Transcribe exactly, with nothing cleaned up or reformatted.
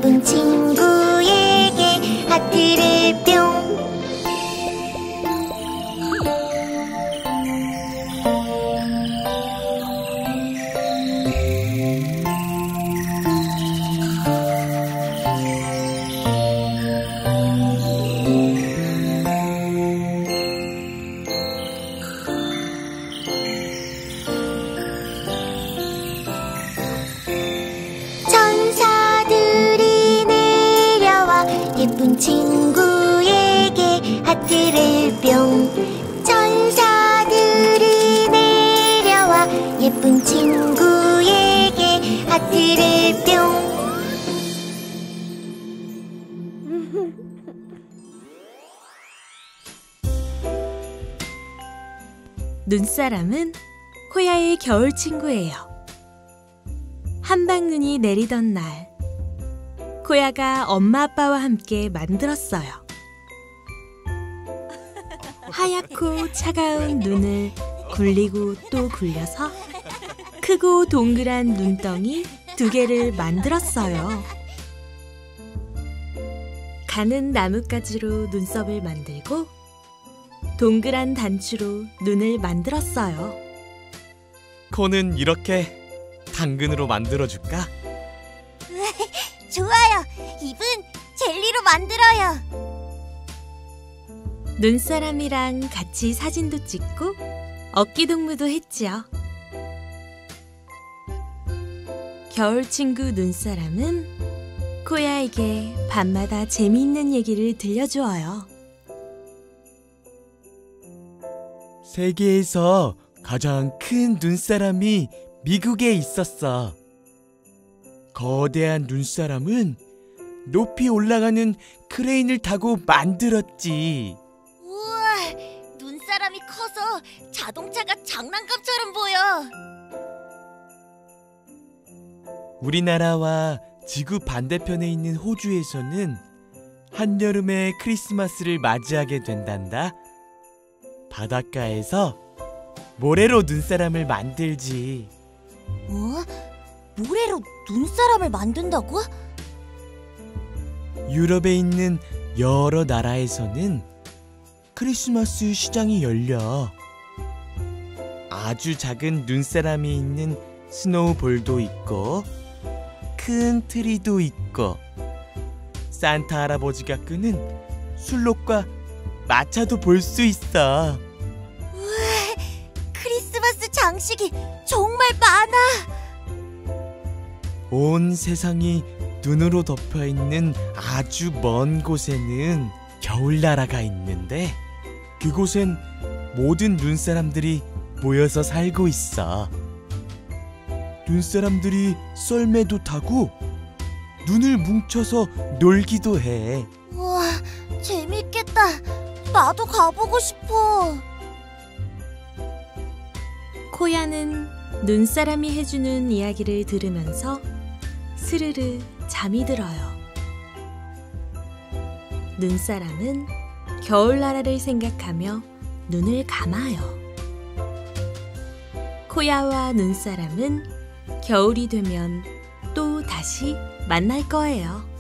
예쁜 친구에게 하트를 뿅. 예쁜 친구에게 하트를 뿅. 천사들이 내려와 예쁜 친구에게 하트를 뿅. 눈사람은 코야의 겨울 친구예요. 한방눈이 내리던 날, 코야가 엄마 아빠와 함께 만들었어요. 하얗고 차가운 눈을 굴리고 또 굴려서 크고 동그란 눈덩이 두 개를 만들었어요. 가는 나뭇가지로 눈썹을 만들고 동그란 단추로 눈을 만들었어요. 코는 이렇게 당근으로 만들어줄까? 좋아요. 입은 젤리로 만들어요. 눈사람이랑 같이 사진도 찍고 어깨동무도 했지요. 겨울 친구 눈사람은 코야에게 밤마다 재미있는 얘기를 들려주어요. 세계에서 가장 큰 눈사람이 미국에 있었어. 거대한 눈사람은 높이 올라가는 크레인을 타고 만들었지. 우와, 눈사람이 커서 자동차가 장난감처럼 보여. 우리나라와 지구 반대편에 있는 호주에서는 한여름에 크리스마스를 맞이하게 된단다. 바닷가에서 모래로 눈사람을 만들지. 뭐? 모래로 눈사람을 만든다고? 유럽에 있는 여러 나라에서는 크리스마스 시장이 열려. 아주 작은 눈사람이 있는 스노우볼도 있고 큰 트리도 있고 산타 할아버지가 끄는 술록과 마차도 볼 수 있어. 우와, 크리스마스 장식이 정말 많아. 온 세상이 눈으로 덮여있는 아주 먼 곳에는 겨울나라가 있는데 그곳엔 모든 눈사람들이 모여서 살고 있어. 눈사람들이 썰매도 타고 눈을 뭉쳐서 놀기도 해. 우와, 재밌겠다. 나도 가보고 싶어. 코야는 눈사람이 해주는 이야기를 들으면서 스르르 잠이 들어요. 눈사람은 겨울나라를 생각하며 눈을 감아요. 코야와 눈사람은 겨울이 되면 또 다시 만날 거예요.